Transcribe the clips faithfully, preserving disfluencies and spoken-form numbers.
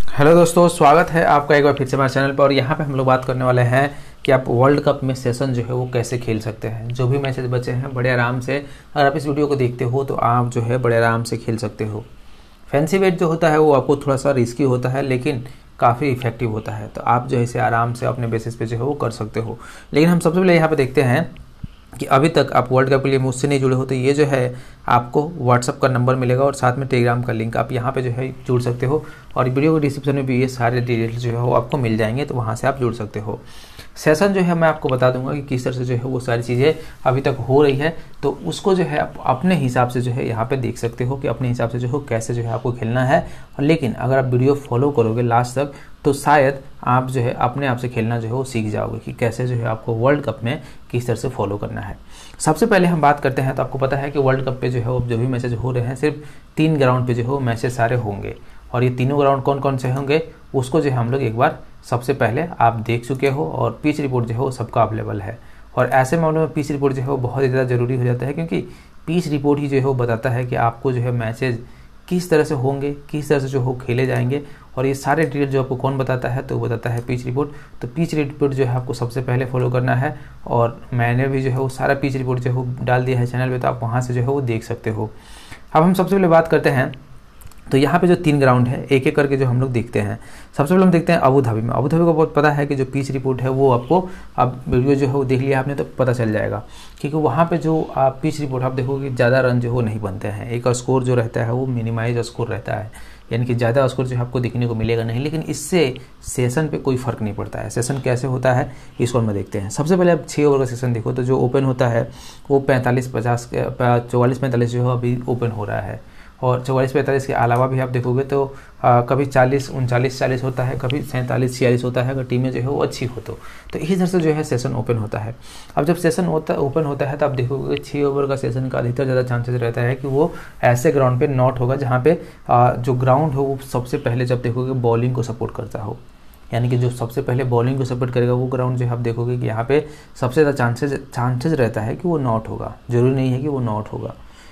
Hello दोस्तों, स्वागत है आपका एक बार फिर से हमारे चैनल पर। और यहाँ पे हम लोग बात करने वाले हैं कि आप वर्ल्ड कप में सेशन जो है वो कैसे खेल सकते हैं। जो भी मैचेस बचे हैं बड़े आराम से, अगर आप इस वीडियो को देखते हो तो आप जो है बड़े आराम से खेल सकते हो। फैंसी वेट जो होता है वो आपको थोड़ा सा रिस्की होता है, लेकिन काफ़ी इफेक्टिव होता है। तो आप जो है इसे आराम से अपने बेसिस पे जो है वो कर सकते हो। लेकिन हम सबसे पहले यहाँ पे देखते हैं कि अभी तक आप वर्ल्ड कप के लिए मुझसे नहीं जुड़े हो तो ये जो है आपको व्हाट्सअप का नंबर मिलेगा और साथ में टेलीग्राम का लिंक, आप यहाँ पे जो है जुड़ सकते हो। और वीडियो के डिस्क्रिप्शन में भी ये सारे डिटेल्स जो है वो आपको मिल जाएंगे, तो वहाँ से आप जुड़ सकते हो। सेशन जो है मैं आपको बता दूंगा कि किस तरह से जो है वो सारी चीज़ें अभी तक हो रही है, तो उसको जो है आप अपने हिसाब से जो है यहाँ पे देख सकते हो कि अपने हिसाब से जो है कैसे जो है आपको खेलना है। और लेकिन अगर आप वीडियो फॉलो करोगे लास्ट तक तो शायद आप जो है अपने आप से खेलना जो है वो सीख जाओगे कि कैसे जो है आपको वर्ल्ड कप में किस तरह से फॉलो करना है। सबसे पहले हम बात करते हैं, तो आपको पता है कि वर्ल्ड कप पे जो है वो जो भी मैचेज हो रहे हैं सिर्फ तीन ग्राउंड पे जो है वो मैचेज सारे होंगे। और ये तीनों ग्राउंड कौन कौन से होंगे उसको जो है हम लोग एक बार सबसे पहले आप देख चुके हो, और पिच रिपोर्ट जो है वो सबका अवेलेबल है। और ऐसे मामलों में पिच रिपोर्ट जो है वो बहुत ही ज़्यादा ज़रूरी हो जाता है, क्योंकि पिच रिपोर्ट ही जो है वो बताता है कि आपको जो है मैचेज किस तरह से होंगे, किस तरह से जो हो खेले जाएंगे। और ये सारे डिटेल जो आपको कौन बताता है, तो वो बताता है पिच रिपोर्ट। तो पिच रिपोर्ट जो है आपको सबसे पहले फॉलो करना है, और मैंने भी जो है वो सारा पिच रिपोर्ट जो है वो डाल दिया है चैनल पे, तो आप वहाँ से जो है वो देख सकते हो। अब हम सबसे पहले बात करते हैं, तो यहाँ पे जो तीन ग्राउंड है एक एक करके जो हम लोग देखते हैं। सबसे पहले हम देखते हैं अबू धाबी में। अबू धाबी को बहुत पता है कि जो पिच रिपोर्ट है वो आपको, अब वीडियो जो है वो देख लिया आपने तो पता चल जाएगा, क्योंकि वहाँ पे जो आप पिच रिपोर्ट आप देखोगे ज़्यादा रन जो हो नहीं बनते हैं। एक स्कोर जो रहता है वो मिनिमाइज स्कोर रहता है, यानी कि ज़्यादा स्कोर जो है आपको देखने को मिलेगा नहीं। लेकिन इससे सेशन पे कोई फ़र्क नहीं पड़ता है। सेशन कैसे होता है इसको हम देखते हैं। सबसे पहले आप छः ओवर का सेशन देखो, तो जो ओपन होता है वो पैंतालीस पचास चौवालीस पैंतालीस जो है अभी ओपन हो रहा है। और चौवालीस पैंतालीस के अलावा भी आप देखोगे तो आ, कभी चालीस उनचालीस चालीस होता है, कभी सैंतालीस छियालीस होता है, अगर टीमें जो है वो अच्छी हो तो तो इसी तरह से जो है सेशन ओपन होता है। अब जब सेशन होता ओपन होता है तो आप देखोगे छः ओवर का सेशन का अधिकतर ज़्यादा चांसेस रहता है कि वो ऐसे ग्राउंड पे नॉट होगा जहाँ पे आ, जो ग्राउंड हो वो सबसे पहले जब देखोगे बॉलिंग को सपोर्ट करता हो, यानी कि जो सबसे पहले बॉलिंग को सपोर्ट करेगा वो ग्राउंड जो है आप देखोगे कि यहाँ पे सबसे ज़्यादा चांसेस चांसेस रहता है कि वो नॉट होगा। ज़रूरी नहीं है कि वो नॉट होगा।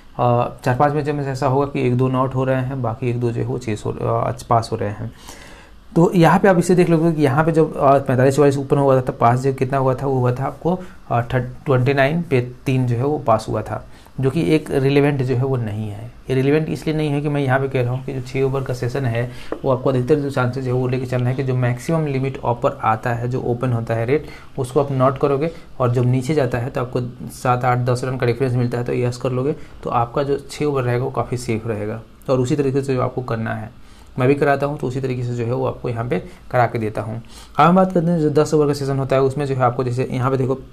चार पांच मैच में ऐसा होगा कि एक दो नॉट हो रहे हैं, बाकी एक दो जो है वो चेस हो पास हो रहे हैं। तो यहाँ पे आप इसे देख लोगे कि यहाँ पे जब पैंतालीस चौवालीस ओपन हुआ था तब पास जो कितना हुआ था वो हुआ था आपको ट्वेंटी नाइन पे तीन जो है वो पास हुआ था, जो कि एक रिलेवेंट जो है वो नहीं है। ये रिलेवेंट इसलिए नहीं है कि मैं यहाँ पे कह रहा हूँ कि जो छः ओवर का सेशन है वो आपको अधिकतर जो चांसेस है वो लेके चलना है कि जो मैक्सिमम लिमिट ऑपर आता है, जो ओपन होता है रेट, उसको आप नोट करोगे। और जब नीचे जाता है तो आपको सात आठ दस रन का डिफरेंस मिलता है, तो यस कर लोगे तो आपका जो छः ओवर रहेगा वो काफ़ी सेफ रहेगा। और उसी तरीके से जो आपको करना है, मैं भी कराता हूँ तो उसी तरीके से जो है वो आपको यहाँ पे करा के देता हूँ। अब हम बात करते हैं जो दस ओवर का सेशन होता है उसमें जो है आपको, जैसे यहाँ पे देखो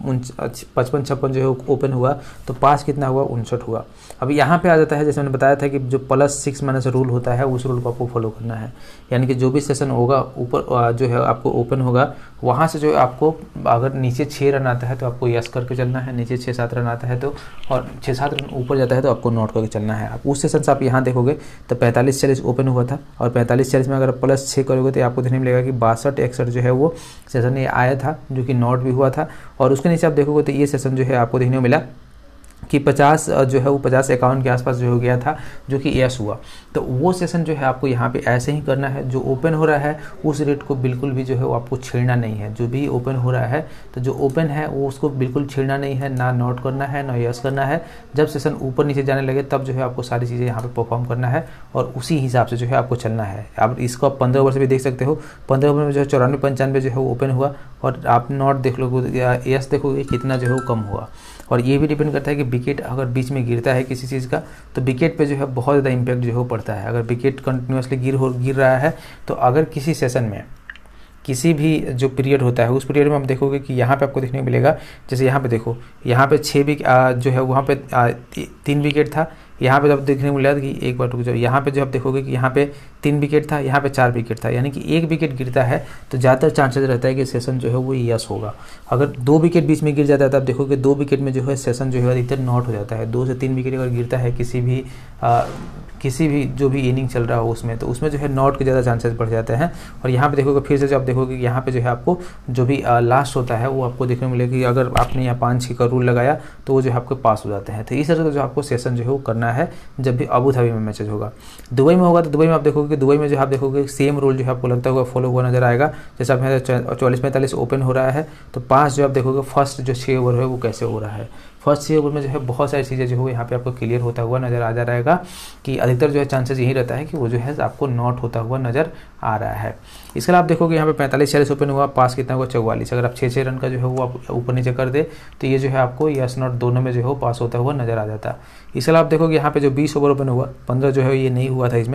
पचपन छप्पन जो है ओपन हुआ तो पास कितना हुआ, उनसठ हुआ। अब यहाँ पे आ जाता है, जैसे मैंने बताया था कि जो प्लस सिक्स माइनस रूल होता है उस रूल को आपको फॉलो करना है। यानी कि जो भी सेशन होगा ऊपर जो है आपको ओपन होगा वहाँ से जो है आपको अगर नीचे छः रन आता है तो आपको यस करके चलना है, नीचे छः सात रन आता है तो, और छः सात रन ऊपर जाता है तो आपको नोट करके चलना है। आप उस सेशन से आप यहाँ देखोगे तो पैंतालीस चालीस ओपन हुआ था, और पैंतालीस चालीस में अगर प्लस छः करोगे तो आपको देखने मिलेगा कि बासठ इकसठ जो है वो सेशन ये आया था, जो कि नॉट भी हुआ था। और उसके नीचे आप देखोगे तो ये सेशन जो है आपको देखने को मिला कि पचास जो है वो पचास इक्यावन के आसपास जो हो गया था, जो कि यस हुआ। तो वो सेशन जो है आपको यहाँ पे ऐसे ही करना है। जो ओपन हो रहा है उस रेट को बिल्कुल भी जो है वो आपको छेड़ना नहीं है। जो भी ओपन हो रहा है तो जो ओपन है वो उसको बिल्कुल छेड़ना नहीं है, ना नोट करना है ना यस करना है। जब सेशन ऊपर नीचे जाने लगे तब जो है आपको सारी चीज़ें यहाँ पे परफॉर्म करना है, और उसी हिसाब से जो है आपको चलना है। आप इसको आप पंद्रह ओवर से भी देख सकते हो। पंद्रह ओवर में जो है चौरानवे पंचानवे जो है वो ओपन हुआ, और आप नॉट देख लोगे या यस देखोगे कितना जो है वो कम हुआ। और ये भी डिपेंड करता है कि विकेट अगर बीच में गिरता है किसी चीज़ का तो विकेट पे जो है बहुत ज़्यादा इम्पैक्ट जो है पड़ता है। अगर विकेट कंटिन्यूसली गिर हो गिर रहा है तो अगर किसी सेशन में किसी भी जो पीरियड होता है उस पीरियड में आप देखोगे कि यहाँ पे आपको देखने को मिलेगा, जैसे यहाँ पे देखो यहाँ पे छः विकेट जो है वहाँ पे ती, तीन विकेट था। यहाँ पे जब देखने को मिला कि एक बार रुक जाओ, यहाँ पे जो आप देखोगे कि यहाँ पे तीन विकेट था, यहाँ पे चार विकेट था, यानी कि एक विकेट गिरता है तो ज़्यादातर चांसेस रहता है कि सेशन जो है वो यस होगा। अगर दो विकेट बीच में गिर जाता है तो आप देखोगे दो विकेट में जो है सेशन जो है अधिकतर नॉट हो जाता है। दो से तीन विकेट अगर गिरता है किसी भी आ, किसी भी जो भी इनिंग चल रहा हो उसमें, तो उसमें जो है नॉट के ज़्यादा चांसेस बढ़ जाते हैं। और यहाँ पे देखोगे फिर से जो आप देखोगे कि यहाँ पे जो है आपको जो भी लास्ट होता है वो आपको देखने को मिलेगा कि अगर आपने यहाँ पाँच छः का रूल लगाया तो वो जो है आपके पास हो जाते हैं। तो इस तरह से जो आपको सेशन जो है वो करना है जब भी अबू धाबी में मैचेज होगा। दुबई में होगा तो दुबई में आप देखोगे कि दुबई में जो आप देखोगे सेम रूल जो है आपको लगता होगा फॉलो हुआ नजर आएगा। जैसे आप चौवालीस पैंतालीस ओपन हो रहा है तो पास जो आप देखोगे फर्स्ट जो छः ओवर है वो कैसे हो रहा है। फर्स्ट छः ओवर में जो है बहुत सारी चीज़ें जो है यहाँ पे आपको क्लियर होता हुआ नज़र आ जा रहेगा कि अधिकतर जो है चांसेस यही रहता है कि वो जो है आपको नॉट होता हुआ नज़र आ रहा है। इसके अलावा आप देखोगे यहाँ पे पैंतालीस छियालीस ओपन हुआ, पास कितना हुआ चौवालीस। अगर आप छः छः रन का जो है वो आप ऊपर नीचे कर दे तो ये जो है आपको यस नॉट दोनों में जो है पास होता हुआ नज़र आ जाता। इसके अलावा आप देखोगे यहाँ पे जो बीस ओवर ओपन हुआ, पंद्रह जो है ये नहीं हुआ था, इसमें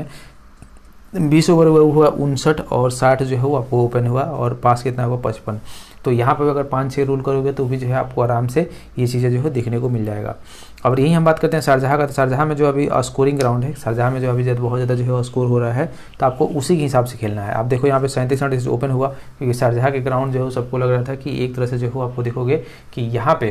बीस ओवर हुआ उनसठ और साठ जो है वो आपको ओपन हुआ और पास कितना हुआ पचपन। तो यहाँ पे अगर पाँच छः रूल करोगे तो भी जो है आपको आराम से ये चीज़ें जो है देखने को मिल जाएगा। अब यही हम बात करते हैं शारजाह का। तो शारजाह में जो अभी स्कोरिंग ग्राउंड है, शारजाह में जो अभी बहुत ज़्यादा जो है स्कोर हो रहा है तो आपको उसी के हिसाब से खेलना है। आप देखो यहाँ पे सैंतीस सैंतीस ओपन हुआ क्योंकि शारजाह के ग्राउंड जो है सबको लग रहा था कि एक तरह से जो है आपको देखोगे कि यहाँ पे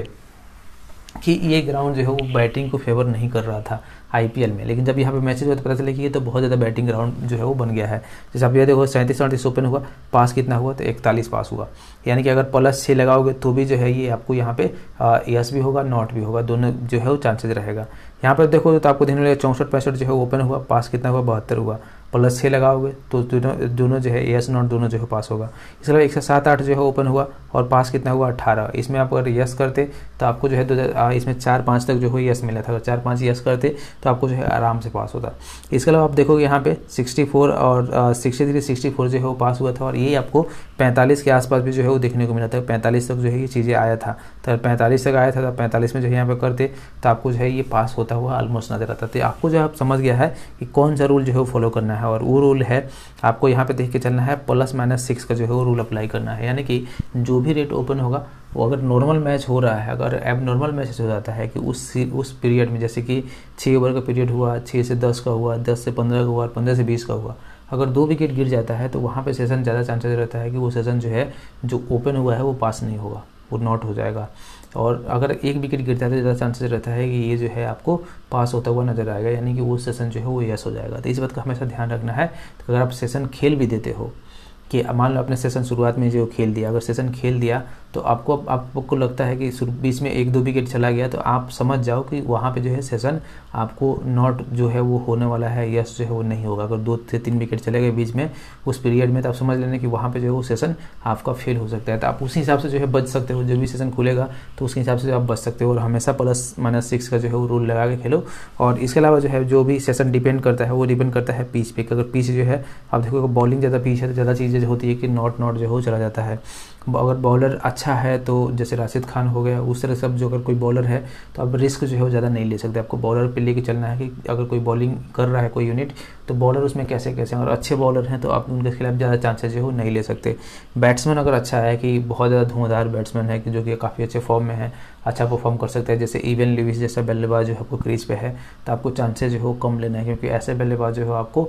कि ये ग्राउंड जो है वो बैटिंग को फेवर नहीं कर रहा था आईपीएल में, लेकिन जब यहाँ पे मैचेज हुआ तो पता चला कि ये तो बहुत ज़्यादा बैटिंग ग्राउंड जो है वो बन गया है। जैसे आप ये देखो सैंतीस सैंतीस ओपन हुआ, पास कितना हुआ तो इकतालीस पास हुआ, यानी कि अगर प्लस छः लगाओगे तो भी जो है ये आपको यहाँ पे यस भी होगा नॉट भी होगा, दोनों जो है वो चांसेज रहेगा। यहाँ पर देखो तो आपको देखने लगे चौंसठ पैंसठ जो है ओपन हुआ, पास कितना हुआ बहत्तर हुआ, प्लस छः लगाओगे तो दोनों दोनों जो है यस नॉट दोनों जो है पास होगा। इसके अलावा एक सौ सात आठ जो है ओपन हुआ और पास कितना हुआ अठारह। इसमें आप अगर यस करते तो आपको जो है दो इसमें चार पाँच तक जो है यस मिला था, अगर चार पाँच यस करते तो आपको जो है आराम से पास होता। इसके अलावा आप देखोगे यहाँ पे चौंसठ और सिक्सटी थ्री सिक्सटी फोर जो है वो पास हुआ था और ये आपको पैंतालीस के आसपास भी जो है वो देखने को मिला था। पैंतालीस तक जो है ये चीज़ें आया था, तो पैंतालीस तक आया था तो पैंतालीस में जो है यहाँ पे करते तो आपको जो है ये पास होता हुआ ऑलमोस्ट नजर आता। तो आपको जो आप समझ गया है कि कौन सा रूल जो है वो फॉलो करना है और वो रूल है आपको यहाँ पे देख के चलना है प्लस माइनस सिक्स का जो है वो रूल अप्लाई करना है। यानी कि जो भी रेट ओपन होगा वो अगर नॉर्मल मैच हो रहा है, अगर एब नॉर्मल मैच हो जाता है कि उस उस पीरियड में जैसे कि छः ओवर का पीरियड हुआ, छः से दस का हुआ, दस से पंद्रह का हुआ, पंद्रह से बीस का हुआ, अगर दो विकेट गिर जाता है तो वहाँ पे सेशन ज़्यादा चांसेस रहता है कि वो सेशन जो है जो ओपन हुआ है वो पास नहीं होगा, वो नॉट हो जाएगा। और अगर एक विकेट गिरता है तो ज़्यादा चांसेस रहता है कि ये जो है आपको पास होता हुआ नजर आएगा, यानी कि वो सेशन जो है वो यस हो जाएगा। तो इस बात का हमेशा ध्यान रखना है। तो अगर आप सेशन खेल भी देते हो कि मान लो आपने सेशन शुरुआत में जो खेल दिया, अगर सेशन खेल दिया तो आपको आपको लगता है कि बीच में एक दो विकेट चला गया तो आप समझ जाओ कि वहाँ पे जो है सेशन आपको नॉट जो है वो होने वाला है, यस जो है वो नहीं होगा। अगर दो से तीन विकेट चले गए बीच में उस पीरियड में तो आप समझ लेना कि वहाँ पे जो है वो सेशन आपका फेल हो सकता है। तो आप उसी हिसाब से जो है बच सकते हो, जब भी सेशन खुलेगा तो उसके हिसाब से आप बच सकते हो और हमेशा प्लस माइनस सिक्स का जो है वो रूल लगा के खेलो। और इसके अलावा जो है जो भी सेशन डिपेंड करता है वो डिपेंड करता है पिच पे। अगर पिच जो है आप देखो बॉलिंग ज़्यादा पिच है तो ज़्यादा चीज़ें होती है कि नॉट नॉट जो है वो चला जाता है। अगर बॉलर अच्छा है तो जैसे राशिद खान हो गया, उस तरह सब जो अगर कोई बॉलर है तो आप रिस्क जो है वो ज़्यादा नहीं ले सकते। आपको बॉलर पे लेके चलना है कि अगर कोई बॉलिंग कर रहा है कोई यूनिट तो बॉलर उसमें कैसे कैसे, अगर अच्छे बॉलर हैं तो आप उनके खिलाफ ज़्यादा चांसेस जो है नहीं ले सकते। बैट्समैन अगर अच्छा है कि बहुत ज़्यादा धुआंधार बैट्समैन है कि जो कि काफ़ी अच्छे फॉर्म में है, अच्छा परफॉर्म कर सकता है, जैसे इवन लिविस जैसा बल्लेबाज जो है आपको क्रीज पे है तो आपको चांसेस जो है कम लेना है, क्योंकि ऐसे बल्लेबाज जो है आपको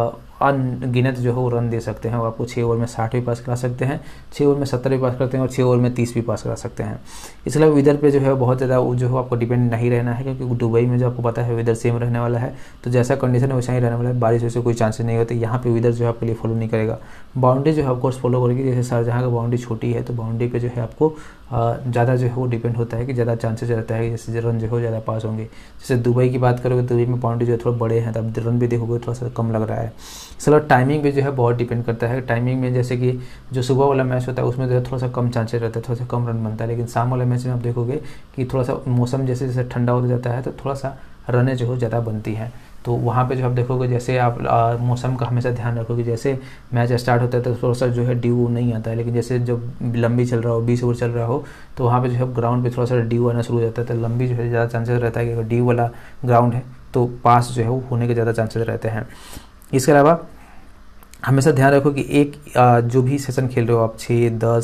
अनगिनत जो है वो रन दे सकते हैं। वो आपको छः ओवर में साठ भी पास करा सकते हैं, छः ओवर में सत्तर भी पास करते हैं और छः ओवर में तीस भी पास करा सकते हैं। इसलिए वेदर पे जो है बहुत ज़्यादा जो है आपको डिपेंड नहीं रहना है, क्योंकि दुबई में जो आपको पता है वेदर सेम रहने वाला है, तो जैसा कंडीशन है वैसा ही रहने वाला है। बारिश वैसे कोई चांसेस नहीं होते। यहाँ पे वेदर जो है आपके लिए फॉलो नहीं करेगा। बाउंड्री जो है ऑफकोर्स फॉलो करेगी, जैसे शारजाह का बाउंड्री छोटी है तो बाउंड्री पे जो है आपको ज़्यादा जो है वो डिपेंड होता है कि ज़्यादा चांसेस रहता है कि जैसे रन जो है ज़्यादा पास होंगे। जैसे दुबई की बात करोगे दुबई में बाउंड्री जो है थोड़ा बड़े हैं तो अब रन भी देखोगे थोड़ा सा कम लग रहा है। इसलिए टाइमिंग भी जो है बहुत डिपेंड करता है। टाइमिंग में जैसे कि जो सुबह वाला मैच होता है उसमें जो है थोड़ा सा कम चांसेस रहता है, थोड़ा सा कम रन बनता है, लेकिन शाम वाले मैच में आप देखोगे कि थोड़ा सा मौसम जैसे जैसे ठंडा होता जाता है तो थोड़ा सा रनें जो है ज़्यादा बनती हैं। तो वहाँ पे जो आप देखोगे जैसे आप आ, मौसम का हमेशा ध्यान रखोगे। जैसे मैच स्टार्ट होता है तो थोड़ा सा जो है ड्यू नहीं आता है, लेकिन जैसे जब लंबी चल रहा हो, बीस ओवर चल रहा हो, तो वहाँ पे जो है ग्राउंड पे थोड़ा सा ड्यू आना शुरू हो जाता है। तो लंबी जो है ज़्यादा चांसेस रहता है कि अगर ड्यू वाला ग्राउंड है तो पास जो है वो होने के ज़्यादा चांसेस रहते हैं। इसके अलावा हमेशा ध्यान रखो कि एक जो भी सेशन खेल रहे हो आप, छः दस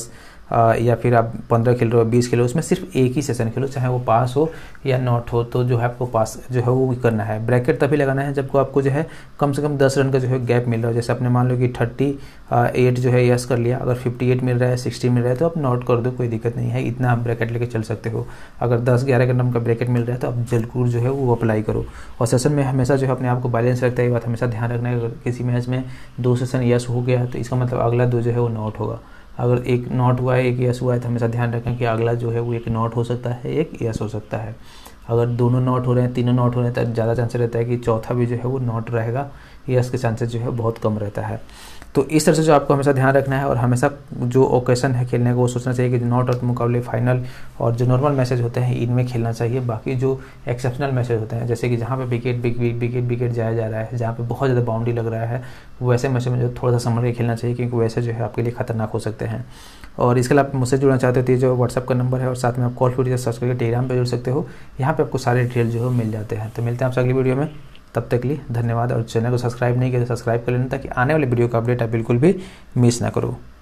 या फिर आप पंद्रह खेल रहे हो, बीस खेल रहे हो, उसमें सिर्फ एक ही सेशन खेलो, चाहे वो पास हो या नॉट हो, तो जो है आपको पास जो है वो करना है। ब्रैकेट तभी लगाना है जब को आपको जो है कम से कम दस रन का जो है गैप मिल रहा हो। जैसे आपने मान लो कि थर्टी एट जो है यस कर लिया, अगर फिफ्टी एट मिल रहा है, सिक्सटी मिल रहा है, तो आप नोट कर दो, कोई दिक्कत नहीं है, इतना आप ब्रैकेट लेके चल सकते हो। अगर दस ग्यारह का नंबर का ब्रैकेट मिल रहा है तो आप जरूर जो है वो अप्लाई करो। और सेशन में हमेशा जो है अपने आप को बैलेंस रखता है, ये बात हमेशा ध्यान रखना है। अगर किसी मैच में दो सेशन यस हो गया तो इसका मतलब अगला दो जो है वो नॉट होगा। अगर एक नॉट हुआ है, एक यस हुआ है, तो हमेशा ध्यान रखें कि अगला जो है वो एक नॉट हो सकता है, एक यस हो सकता है। अगर दोनों नॉट हो रहे हैं, तीनों नॉट हो रहे हैं, तो ज़्यादा चांसेस रहता है कि चौथा भी जो है वो नॉट रहेगा, यस के चांसेस जो है बहुत कम रहता है। तो इस तरह से जो आपको हमेशा ध्यान रखना है, और हमेशा जो ओकेशन है खेलने का वो सोचना चाहिए कि नॉट आउट मुकाबले फाइनल और जो नॉर्मल मैचेज होते हैं इनमें खेलना चाहिए। बाकी जो एक्सेप्शनल मैचेज होते हैं, जैसे कि जहाँ पे विकेट विकेट विकेट विकेट जाया जा रहा है, जहाँ पे बहुत ज़्यादा बाउंड्री लग रहा है, वैसे मैच में जो थोड़ा सा संभल के खेलना चाहिए, क्योंकि वैसे जो है आपके लिए खतरनाक हो सकते हैं। और इसके अलावा आप मुझसे जुड़ना चाहते हो तो जो व्हाट्सअप का नंबर है, और साथ में आप कॉल फ्री सर्च करके टेलीग्राम पर जुड़ सकते हो। यहाँ पर आपको सारे डिटेल जो है मिल जाते हैं। तो मिलते हैं आपसे अगली वीडियो में, तब तक के लिए धन्यवाद। और चैनल को सब्सक्राइब नहीं किया तो सब्सक्राइब कर लेना, ताकि आने वाले वीडियो का अपडेट आप बिल्कुल भी मिस ना करो।